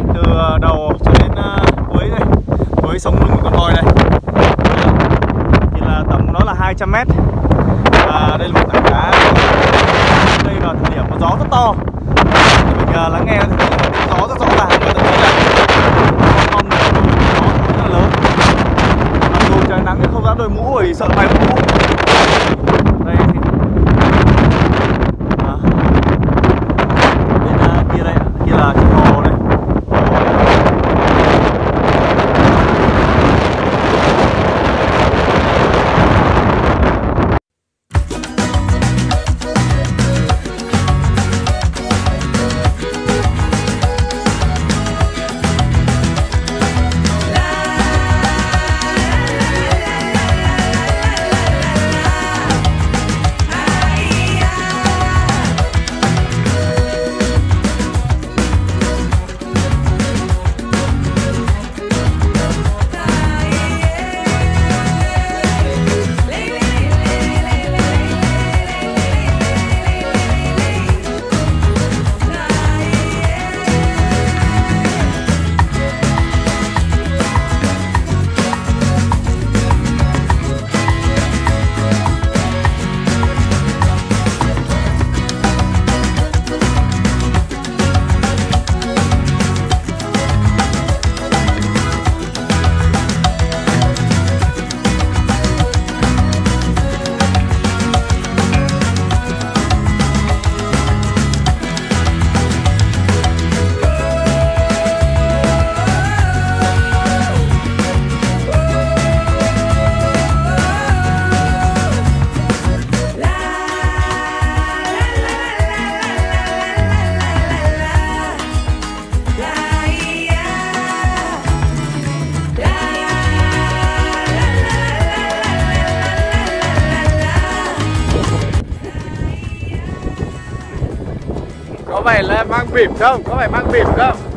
từ đầu cho đến cuối này, với sống lưng của con voi này. Thì là tổng của nó là 200 m. Và đây là một tảng đá. Đây vào thời điểm có gió rất to. Thì mình lắng nghe gió rất rõ ràng, và thậm chí là con này gió rất là lớn. Mặc dù trời nắng nhưng không dám đội mũ bởi sợ bay mũ. Đây thì kia là chiếc hồ này. Có phải là mang bỉm không? Có phải mang bỉm không?